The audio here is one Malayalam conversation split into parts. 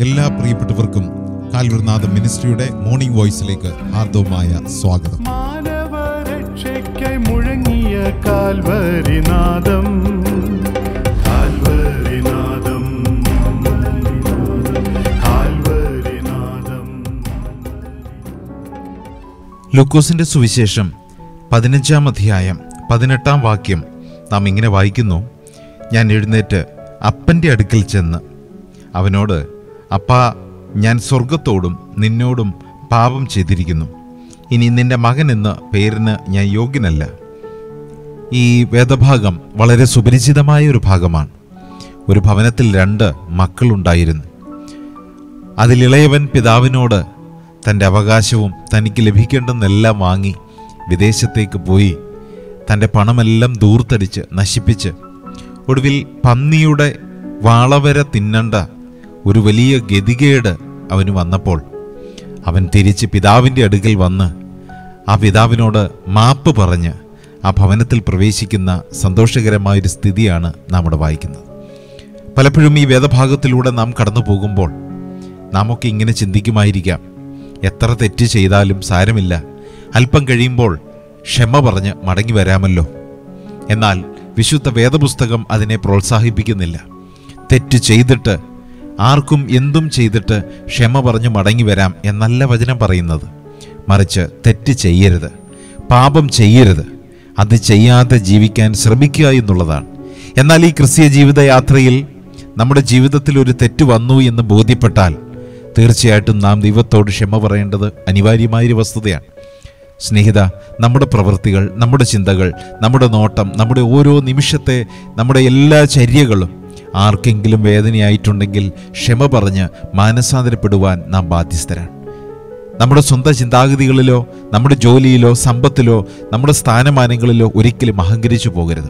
എല്ലാ പ്രിയപ്പെട്ടവർക്കും കാൽവരിനാഥം മിനിസ്ട്രിയുടെ മോർണിംഗ് വോയിസിലേക്ക് ഹാർദവമായ സ്വാഗതം. മാനവരക്ഷയ്ക്കായി മുഴങ്ങിയ കാൽവരിനാദം, കാൽവരിനാദം, കാൽവരിനാദം. ലൂക്കോസിന്റെ സുവിശേഷം 15-ാം അധ്യായം 18-ാം വാക്യം നാം ഇങ്ങനെ വായിക്കുന്നു: ഞാൻ എഴുന്നേറ്റ് അപ്പൻ്റെ അടുക്കൽ ചെന്ന് അവനോട്, അപ്പാ, ഞാൻ സ്വർഗത്തോടും നിന്നോടും പാപം ചെയ്തിരിക്കുന്നു, ഇനി നിന്റെ മകൻ എന്ന പേരിന് ഞാൻ യോഗ്യനല്ല. ഈ വേദഭാഗം വളരെ സുപരിചിതമായ ഒരു ഭാഗമാണ്. ഒരു ഭവനത്തിൽ 2 മക്കളുണ്ടായിരുന്നു. അതിലിളയവൻ പിതാവിനോട് തൻ്റെ അവകാശവും തനിക്ക് ലഭിക്കേണ്ടെന്നെല്ലാം വാങ്ങി വിദേശത്തേക്ക് പോയി തൻ്റെ പണമെല്ലാം ദൂർത്തടിച്ച് നശിപ്പിച്ച് ഒടുവിൽ പന്നിയുടെ വാളവര തിന്നണ്ട ഒരു വലിയ ഗതികേട് അവന് വന്നപ്പോൾ അവൻ തിരിച്ച് പിതാവിൻ്റെ അടുക്കൽ വന്ന് ആ പിതാവിനോട് മാപ്പ് പറഞ്ഞ് ആ ഭവനത്തിൽ പ്രവേശിക്കുന്ന സന്തോഷകരമായൊരു സ്ഥിതിയാണ് നാം ഇവിടെ വായിക്കുന്നത്. പലപ്പോഴും ഈ വേദഭാഗത്തിലൂടെ നാം കടന്നു പോകുമ്പോൾ നാമൊക്കെ ഇങ്ങനെ ചിന്തിക്കുമായിരിക്കാം: എത്ര തെറ്റ് ചെയ്താലും സാരമില്ല, അല്പം കഴിയുമ്പോൾ ക്ഷമ പറഞ്ഞ് മടങ്ങി വരാമല്ലോ. എന്നാൽ വിശുദ്ധ വേദപുസ്തകം അതിനെ പ്രോത്സാഹിപ്പിക്കുന്നില്ല. തെറ്റ് ചെയ്തിട്ട്, ആർക്കും എന്തും ചെയ്തിട്ട് ക്ഷമ പറഞ്ഞ് മടങ്ങി വരാം എന്നല്ല വചനം പറയുന്നത്. മറിച്ച് തെറ്റ് ചെയ്യരുത്, പാപം ചെയ്യരുത്, അത് ചെയ്യാതെ ജീവിക്കാൻ ശ്രമിക്കുക എന്നുള്ളതാണ്. എന്നാൽ ഈ ക്രിസ്തീയ ജീവിതയാത്രയിൽ നമ്മുടെ ജീവിതത്തിൽ ഒരു തെറ്റ് വന്നു എന്ന് ബോധ്യപ്പെട്ടാൽ തീർച്ചയായിട്ടും നാം ദൈവത്തോട് ക്ഷമ പറയേണ്ടത് അനിവാര്യമായൊരു വസ്തുതയാണ്. സ്നേഹിത, നമ്മുടെ പ്രവൃത്തികൾ, നമ്മുടെ ചിന്തകൾ, നമ്മുടെ നോട്ടം, നമ്മുടെ ഓരോ നിമിഷത്തെ നമ്മുടെ എല്ലാ ചര്യകളും ആർക്കെങ്കിലും വേദനയായിട്ടുണ്ടെങ്കിൽ ക്ഷമ പറഞ്ഞ് മാനസാന്തരപ്പെടുവാൻ നാം ബാധ്യസ്ഥരാണ്. നമ്മുടെ സ്വന്തം ചിന്താഗതികളിലോ നമ്മുടെ ജോലിയിലോ സമ്പത്തിലോ നമ്മുടെ സ്ഥാനമാനങ്ങളിലോ ഒരിക്കലും അഹങ്കരിച്ചു പോകരുത്.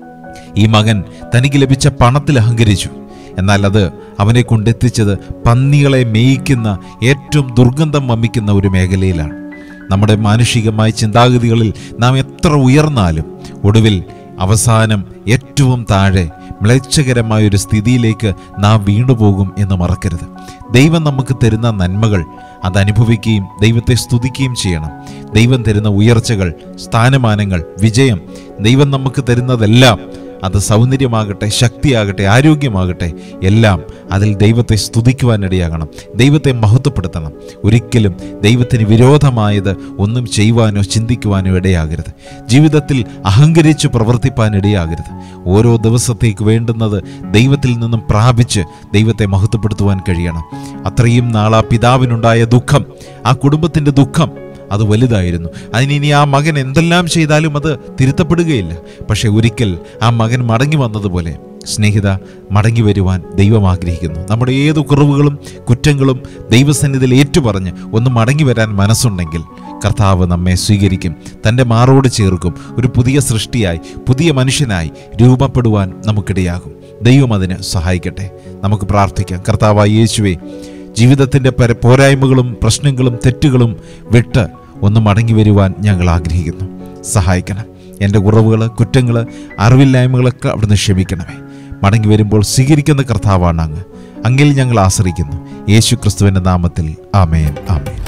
ഈ മകൻ തനിക്ക് ലഭിച്ച പണത്തിൽ അഹങ്കരിച്ചു. എന്നാൽ അത് അവനെ കൊണ്ടെത്തിച്ചത് പന്നികളെ മേയിക്കുന്ന ഏറ്റവും ദുർഗന്ധം വമിക്കുന്ന ഒരു മേഖലയിലാണ്. നമ്മുടെ മാനുഷികമായ ചിന്താഗതികളിൽ നാം എത്ര ഉയർന്നാലും ഒടുവിൽ അവസാനം ഏറ്റവും താഴെ മ്ലേച്ഛകരമായൊരു സ്ഥിതിയിലേക്ക് നാം വീണുപോകും എന്ന് മറക്കരുത്. ദൈവം നമുക്ക് തരുന്ന നന്മകൾ അതനുഭവിക്കുകയും ദൈവത്തെ സ്തുതിക്കുകയും ചെയ്യണം. ദൈവം തരുന്ന ഉയർച്ചകൾ, സ്ഥാനമാനങ്ങൾ, വിജയം, ദൈവം നമുക്ക് തരുന്നതെല്ലാം, അത് സൗന്ദര്യമാകട്ടെ, ശക്തിയാകട്ടെ, ആരോഗ്യമാകട്ടെ, എല്ലാം അതിൽ ദൈവത്തെ സ്തുതിക്കുവാനിടയാകണം, ദൈവത്തെ മഹത്വപ്പെടുത്തണം. ഒരിക്കലും ദൈവത്തിന് വിരോധമായത് ഒന്നും ചെയ്യുവാനോ ചിന്തിക്കുവാനോ ഇടയാകരുത്. ജീവിതത്തിൽ അഹങ്കരിച്ച് പ്രവർത്തിപ്പാനിടയാകരുത്. ഓരോ ദിവസത്തേക്ക് വേണ്ടുന്നത് ദൈവത്തിൽ നിന്നും പ്രാപിച്ച് ദൈവത്തെ മഹത്വപ്പെടുത്തുവാൻ കഴിയണം. അത്രയും നാൾ ആ പിതാവിനുണ്ടായ ദുഃഖം, ആ കുടുംബത്തിൻ്റെ ദുഃഖം, അത് വലുതായിരുന്നു. അതിനി ആ മകൻ എന്തെല്ലാം ചെയ്താലും അത് തിരുത്തപ്പെടുകയില്ല. പക്ഷെ ഒരിക്കൽ ആ മകൻ മടങ്ങി വന്നതുപോലെ സ്നേഹിത, മടങ്ങി വരുവാൻ ദൈവം ആഗ്രഹിക്കുന്നു. നമ്മുടെ ഏതു കുറവുകളും കുറ്റങ്ങളും ദൈവസന്നിധിയിൽ ഏറ്റുപറഞ്ഞ് ഒന്ന് മടങ്ങി വരാൻ മനസ്സുണ്ടെങ്കിൽ കർത്താവ് നമ്മെ സ്വീകരിക്കും, തൻ്റെ മാറോട് ചേർക്കും. ഒരു പുതിയ സൃഷ്ടിയായി, പുതിയ മനുഷ്യനായി രൂപപ്പെടുവാൻ നമുക്കിടയാകും. ദൈവം അതിന് സഹായിക്കട്ടെ. നമുക്ക് പ്രാർത്ഥിക്കാം. കർത്താവായ യേശുവേ, ജീവിതത്തിൻ്റെ പോരായ്മകളും പ്രശ്നങ്ങളും തെറ്റുകളും വിട്ട് ഒന്ന് മടങ്ങി വരുവാൻ ഞങ്ങൾ ആഗ്രഹിക്കുന്നു. സഹായിക്കണം. എൻ്റെ കുറവുകൾ, കുറ്റങ്ങൾ, അറിവില്ലായ്മകളൊക്കെ അവിടുന്ന് ക്ഷമിക്കണമേ. മടങ്ങി വരുമ്പോൾ സ്വീകരിക്കുന്ന കർത്താവാണ് അങ്ങ്. അങ്ങിൽ ഞങ്ങൾ ആശ്രയിക്കുന്നു. യേശു ക്രിസ്തുവിൻ്റെ നാമത്തിൽ ആമേൻ, ആമേൻ.